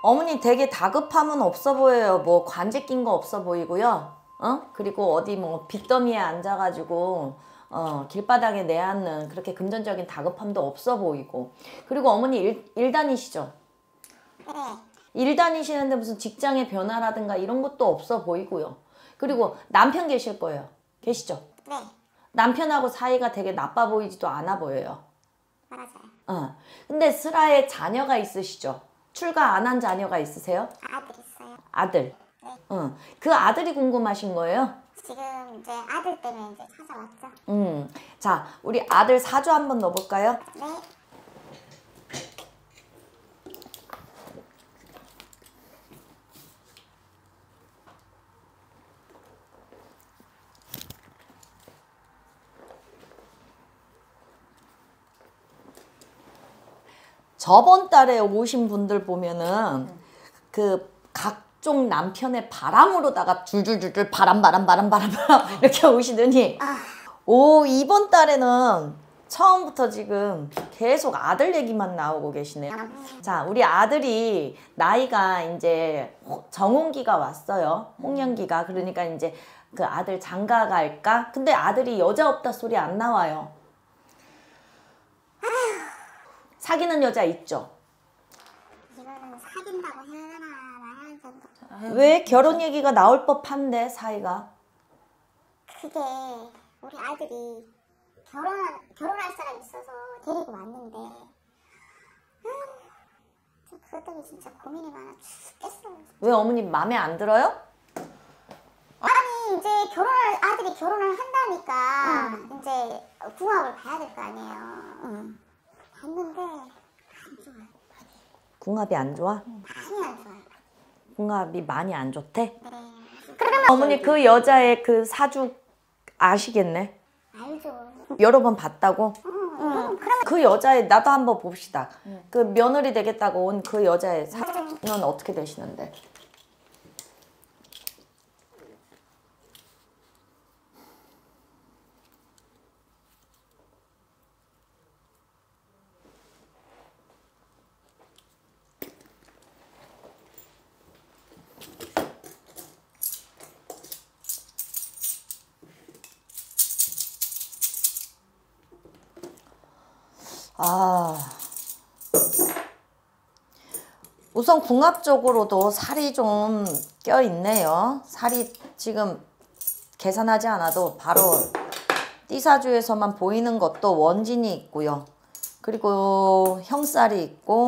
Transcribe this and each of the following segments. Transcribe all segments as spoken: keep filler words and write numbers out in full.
어머니 되게 다급함은 없어 보여요. 뭐 관제 낀 거 없어 보이고요. 어? 그리고 어디 뭐 빚더미에 앉아가지고 어, 길바닥에 내앉는 그렇게 금전적인 다급함도 없어 보이고. 그리고 어머니 일, 일 다니시죠? 네. 일 다니시는데 무슨 직장의 변화라든가 이런 것도 없어 보이고요. 그리고 남편 계실 거예요. 계시죠? 네. 남편하고 사이가 되게 나빠 보이지도 않아 보여요. 맞아요. 어. 근데 슬하에 자녀가 있으시죠? 출가 안 한 자녀가 있으세요? 아들 있어요. 아들. 네. 어. 그 아들이 궁금하신 거예요? 지금 이제 아들 때문에 이제 찾아왔죠. 음. 자, 우리 아들 사주 한번 넣어볼까요? 네. 저번 달에 오신 분들 보면은 그 각종 남편의 바람으로다가 줄줄줄줄 바람 바람 바람 바람 바람 이렇게 오시더니 오 이번 달에는 처음부터 지금 계속 아들 얘기만 나오고 계시네요. 자, 우리 아들이 나이가 이제 정혼기가 왔어요. 홍년기가. 그러니까 이제 그 아들 장가 갈까? 근데 아들이 여자 없다 소리 안 나와요. 사귀는 여자 있죠? 이거는 사귄다고 해야 되나 말하는 정도. 왜 결혼 얘기가 나올 법한데 사이가? 그게 우리 아들이 결혼 결혼할 사람이 있어서 데리고 왔는데 음, 그것 때문에 진짜 고민이 많아 죽겠어요. 왜 어머님 마음에 안 들어요? 아니 이제 결혼을 아들이 결혼을 한다니까 응. 이제 궁합을 봐야 될 거 아니에요. 응. 봤는데 안 좋아요. 궁합이 안 좋아? 많이 안 좋아요. 궁합이 많이 안 좋대? 네. 어머니 그 여자의 그 사주 아시겠네? 알죠. 여러 번 봤다고? 응, 응. 그러면 그 여자의 나도 한번 봅시다. 그 며느리 되겠다고 온 그 여자의 사주는 어떻게 되시는데? 아, 우선 궁합적으로도 살이 좀 껴있네요. 살이 지금 계산하지 않아도 바로 띠사주에서만 보이는 것도 원진이 있고요. 그리고 형살이 있고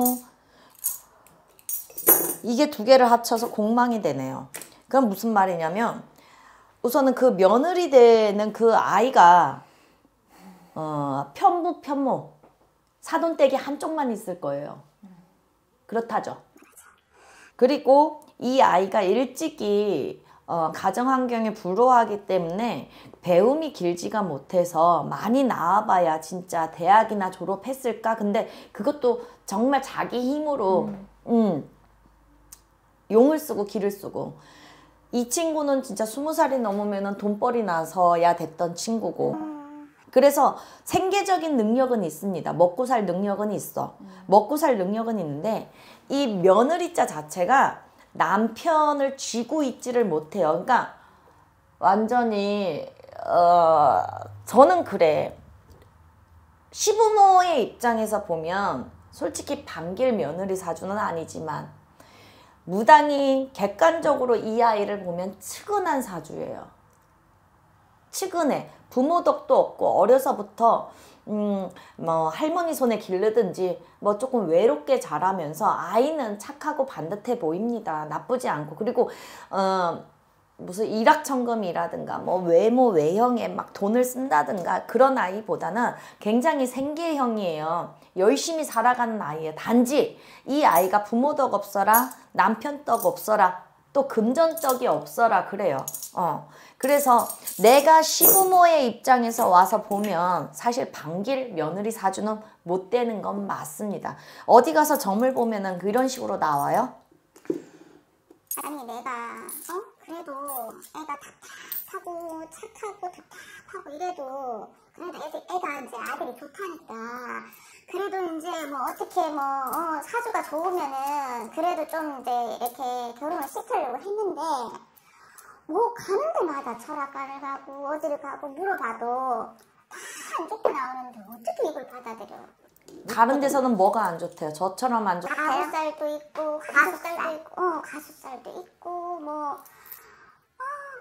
이게 두 개를 합쳐서 공망이 되네요. 그럼 무슨 말이냐면 우선은 그 며느리 되는 그 아이가 어, 편부 편모 사돈댁이 한쪽만 있을 거예요. 그렇다죠. 그리고 이 아이가 일찍이 어, 가정 환경에 불우하기 때문에 배움이 길지가 못해서 많이 나와봐야 진짜 대학이나 졸업했을까? 근데 그것도 정말 자기 힘으로 음. 음, 용을 쓰고 기를 쓰고 이 친구는 진짜 스무 살이 넘으면 돈벌이 나서야 됐던 친구고 그래서 생계적인 능력은 있습니다. 먹고 살 능력은 있어. 음. 먹고 살 능력은 있는데 이 며느리자 자체가 남편을 쥐고 있지를 못해요. 그러니까 완전히 어 저는 그래. 시부모의 입장에서 보면 솔직히 반길 며느리 사주는 아니지만 무당이 객관적으로 이 아이를 보면 측은한 사주예요. 측은해. 부모 덕도 없고 어려서부터 음, 뭐 할머니 손에 기르든지 뭐 조금 외롭게 자라면서 아이는 착하고 반듯해 보입니다. 나쁘지 않고. 그리고 어, 무슨 일확천금이라든가 뭐 외모 외형에 막 돈을 쓴다든가 그런 아이보다는 굉장히 생계형이에요. 열심히 살아가는 아이예요. 단지 이 아이가 부모 덕 없어라 남편 덕 없어라 또 금전적이 없어라 그래요. 어. 그래서 내가 시부모의 입장에서 와서 보면 사실 반길 며느리 사주는 못 되는 건 맞습니다. 어디 가서 점을 보면은 그런 식으로 나와요? 아니 내가 어? 그래도 애가 답답하고 착하고 답답하고 이래도 그래도 애들, 애가 이제 아들이 좋다니까 그래도 이제 뭐 어떻게 뭐 어, 사주가 좋으면은 그래도 좀 이제 이렇게 결혼을 시키려고 했는데 뭐 가는 데마다 철학관을 가고 어디를 가고 물어봐도 다 안 좋게 나오는데 어떻게 이걸 받아들여? 다른 데서는 뭐가 안 좋대요? 저처럼 안 좋대요? 가수살도 있고 가수살도 있고 어 가수살도 있고 뭐 아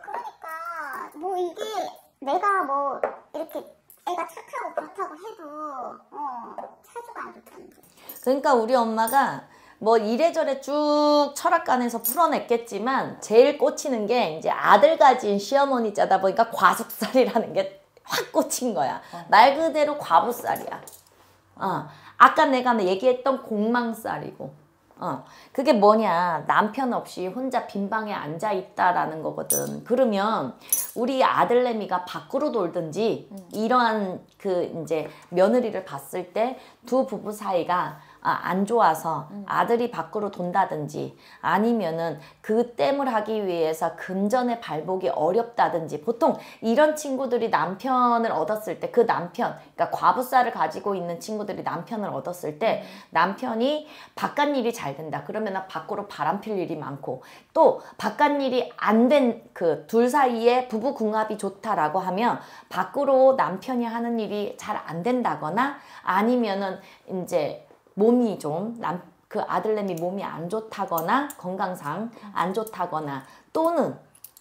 그러니까 뭐 이게 내가 뭐 이렇게 애가 착하고 그렇다고 해도 어 사주가 안 좋다는 거지. 그러니까 우리 엄마가 뭐 이래저래 쭉 철학관에서 풀어냈겠지만 제일 꽂히는 게 이제 아들 가진 시어머니 짜다 보니까 과숙살이라는 게 확 꽂힌 거야. 어. 말 그대로 과부살이야. 어. 아까 내가 얘기했던 공망살이고 어. 그게 뭐냐, 남편 없이 혼자 빈방에 앉아 있다라는 거거든. 그러면 우리 아들내미가 밖으로 돌든지 음. 이러한 그 이제 며느리를 봤을 때 두 부부 사이가 아, 안 좋아서 음. 아들이 밖으로 돈다든지 아니면은 그 땜을 하기 위해서 금전에 발복이 어렵다든지, 보통 이런 친구들이 남편을 얻었을 때 그 남편, 그러니까 과부살을 가지고 있는 친구들이 남편을 얻었을 때 음. 남편이 바깥 일이 잘 된다 그러면 밖으로 바람필 일이 많고, 또 바깥 일이 안 된 그 둘 사이에 부부궁합이 좋다라고 하면 밖으로 남편이 하는 일이 잘 안 된다거나 아니면은 이제 몸이 좀, 남, 그 아들내미 몸이 안 좋다거나 건강상 안 좋다거나 또는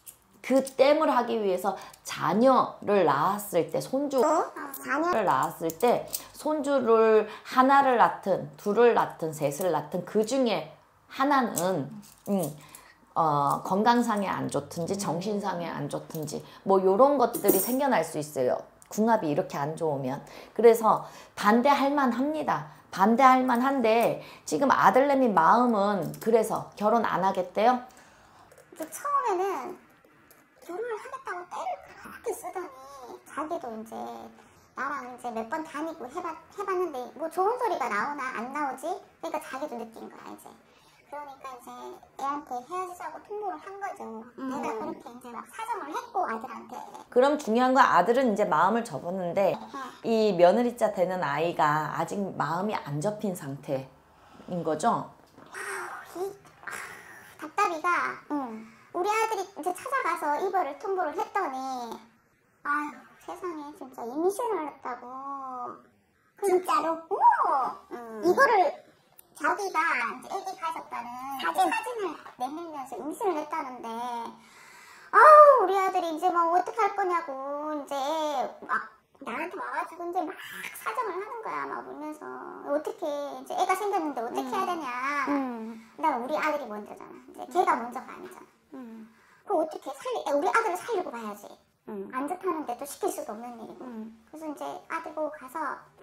그 땜을 하기 위해서 자녀를 낳았을 때, 손주를 자녀? 낳았을 때 손주를 하나를 낳든 둘을 낳든 셋을 낳든 그 중에 하나는 음, 어, 건강상에 안 좋든지 정신상에 안 좋든지 뭐 요런 것들이 생겨날 수 있어요. 궁합이 이렇게 안 좋으면. 그래서 반대할 만합니다. 반대할 만한데 지금 아들내미 마음은 그래서 결혼 안 하겠대요? 이제 처음에는 결혼을 하겠다고 때를 그렇게 쓰더니 자기도 이제 나랑 이제 몇 번 다니고 해봤, 해봤는데 뭐 좋은 소리가 나오나 안 나오지? 그러니까 자기도 느낀 거야 이제. 그러니까 이제 애한테 헤어지자고 통보를 한 거죠. 음. 내가 그렇게 이제 막 사정을 했고 아들한테. 그럼 중요한 건 아들은 이제 마음을 접었는데 어. 이 며느리자 되는 아이가 아직 마음이 안 접힌 상태인 거죠? 아우, 이, 아, 답답이가 응. 우리 아들이 이제 찾아가서 이별을 통보를 했더니 아유 세상에 진짜 임신을 했다고. 진짜로? 어. 음. 이거를 자기가 이제 애기 가졌다는 사진. 사진을 내밀면서 임신을 했다는데 아우 우리 아들이 이제 막 어떻게 할 거냐고 이제 막 나한테 와가지고 이제 막 사정을 하는 거야. 막 울면서 어떻게 이제 애가 생겼는데 어떻게 음. 해야 되냐. 음. 난 우리 아들이 먼저잖아. 이제 걔가 먼저가 아니잖아. 음. 그럼 어떻게 살리 우리 아들을 살리고 봐야지. 음. 안 좋다는데 또 시킬 수도 없는 일이고. 음. 그래서 이제 아들 보고 가서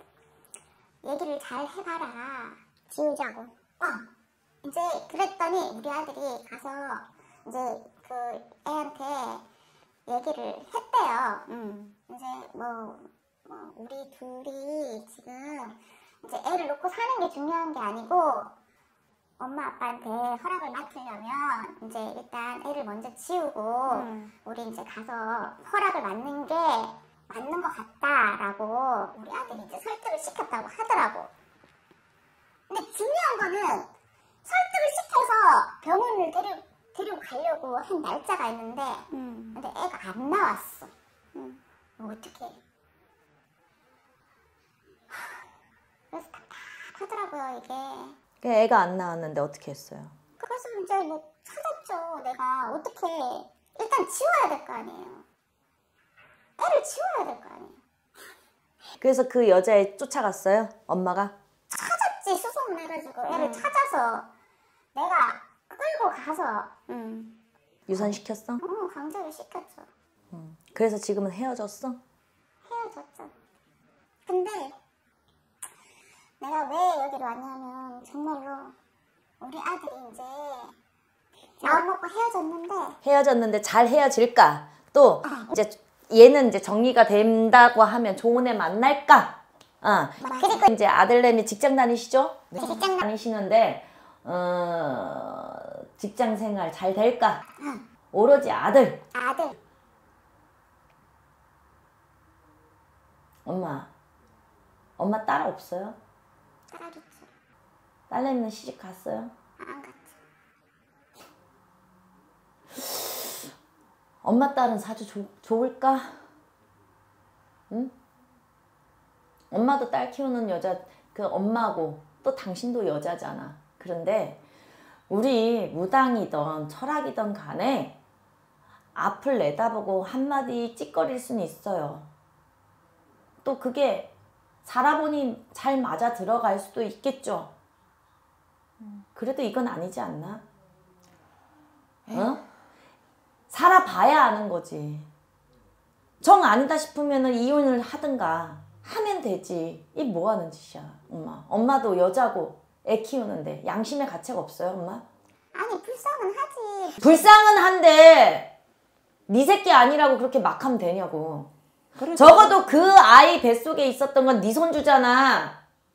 얘기를 잘 해봐라. 지우자고. 어. 이제 그랬더니 우리 아들이 가서 이제 그 애한테 얘기를 했대요. 음. 이제 뭐, 뭐 우리 둘이 지금 이제 애를 놓고 사는 게 중요한 게 아니고 엄마 아빠한테 허락을 맡으려면 이제 일단 애를 먼저 지우고 음. 우리 이제 가서 허락을 받는 게 맞는 것 같다라고 우리 아들이 이제 설득을 시켰다고 하더라고. 근데 중요한 거는 설득을 시켜서 병원을 데리고, 데리고 가려고 한 날짜가 있는데 음. 근데 애가 안 나왔어. 음. 어떡해. 그래서 답답하더라고요 이게. 애가 안 나왔는데 어떻게 했어요? 그래서 이제 뭐 찾았죠. 내가 어떻게 일단 지워야 될 거 아니에요. 애를 지워야 될 거 아니에요. 그래서 그 여자애 쫓아갔어요? 엄마가? 찾았지. 수소문 해가지고 애를 음. 찾아서 내가 끌고 가서 음. 유산시켰어? 어, 강제로 시켰죠. 음. 그래서 지금은 헤어졌어? 헤어졌죠. 근데 내가 왜 여기로 왔냐면 정말로 우리 아들이 이제 마음 먹고 헤어졌는데 헤어졌는데 잘 헤어질까? 또 아, 이제 얘는 이제 정리가 된다고 하면 좋은 애 만날까? 어. 그리고 이제 아들내미 직장 다니시죠? 네. 직장 다니시는데 어, 직장 생활 잘 될까? 응. 오로지 아들. 아들. 엄마. 엄마 딸 없어요? 딸이지. 딸내미는 시집 갔어요? 안 갔지. 엄마 딸은 사주 조, 좋을까? 응? 엄마도 딸 키우는 여자, 그 엄마고 또 당신도 여자잖아. 그런데 우리 무당이던 철학이던 간에 앞을 내다보고 한마디 찌꺼릴 수는 있어요. 또 그게 살아보니 잘 맞아 들어갈 수도 있겠죠. 그래도 이건 아니지 않나? 어? 살아봐야 아는 거지. 정 아니다 싶으면 이혼을 하든가 하면 되지. 이 뭐 하는 짓이야, 엄마. 엄마도 여자고 애 키우는데 양심의 가책 없어요, 엄마? 아니, 불쌍은 하지. 불쌍은 한데 네 새끼 아니라고 그렇게 막 하면 되냐고. 그래도 적어도 그 아이 뱃속에 있었던 건 네 손주잖아.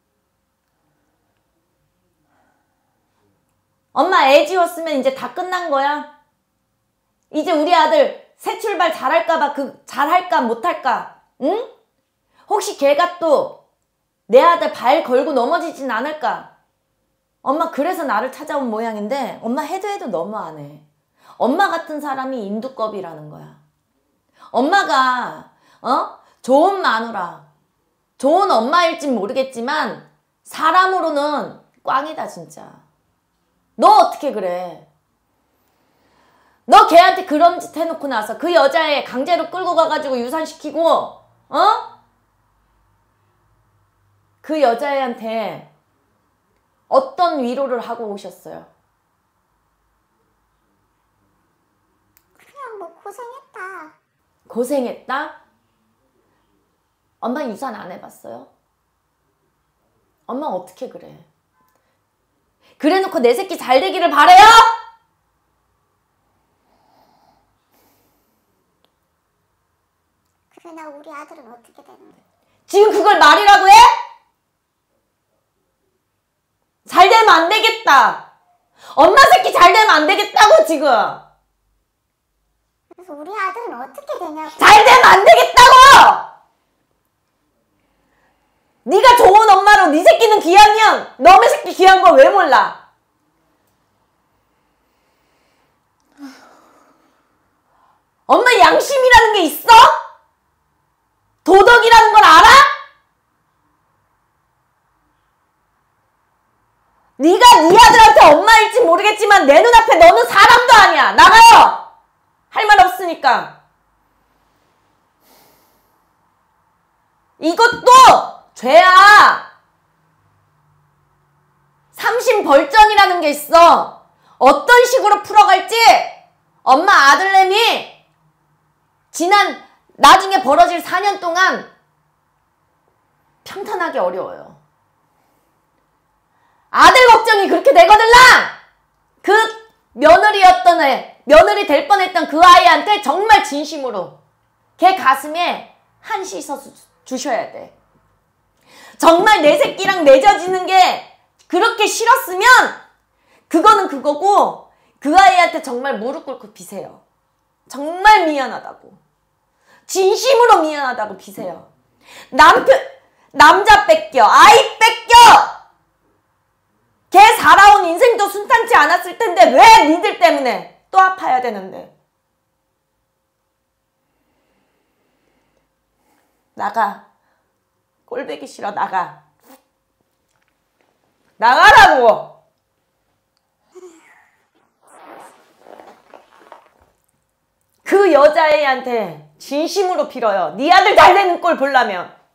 엄마 애 지웠으면 이제 다 끝난 거야? 이제 우리 아들 새 출발 잘할까봐 그 잘할까 못할까? 응? 혹시 걔가 또 내 아들 발 걸고 넘어지진 않을까? 엄마 그래서 나를 찾아온 모양인데 엄마 해도 해도 너무 안 해. 엄마 같은 사람이 인두껍이라는 거야. 엄마가 어? 좋은 마누라, 좋은 엄마일진 모르겠지만 사람으로는 꽝이다 진짜. 너 어떻게 그래? 너 걔한테 그런 짓 해놓고 나서 그 여자애 강제로 끌고 가가지고 유산시키고 어? 그 여자애한테 어떤 위로를 하고 오셨어요? 그냥 뭐 고생했다. 고생했다? 엄마 유산 안 해봤어요? 엄마 어떻게 그래? 그래놓고 내 새끼 잘 되기를 바래요? 그러나 우리 아들은 어떻게 되는데? 지금 그걸 말이라고 해? 잘 되면 안 되겠다. 엄마 새끼 잘 되면 안 되겠다고 지금. 그래서 우리 아들은 어떻게 되냐고. 잘 되면 안 되겠다고! 네가 좋은 엄마로 네 새끼는 귀하면 너네 새끼 귀한 걸 왜 몰라? 엄마 양심이라는 게 있어? 도덕이라는 걸 알아? 네가 네 아들한테 엄마일지 모르겠지만 내 눈앞에 너는 사람도 아니야. 나가요! 할 말 없으니까. 이것도 죄야. 삼심벌전이라는 게 있어. 어떤 식으로 풀어갈지 엄마 아들내미 지난 나중에 벌어질 사 년 동안 평탄하기 어려워요. 아들 걱정이 그렇게 되거들랑 그 며느리였던 애, 며느리 될 뻔했던 그 아이한테 정말 진심으로 걔 가슴에 한시 서 주셔야 돼. 정말 내 새끼랑 맺어지는 게 그렇게 싫었으면 그거는 그거고 그 아이한테 정말 무릎 꿇고 비세요. 정말 미안하다고. 진심으로 미안하다고 비세요. 남편, 남자 뺏겨, 아이 뺏겨! 걔 살아온 인생도 순탄치 않았을 텐데 왜 니들 때문에 또 아파야 되는데. 나가. 꼴보기 싫어. 나가. 나가라고. 그 여자애한테 진심으로 빌어요. 네 아들 잘 되는 꼴 보려면.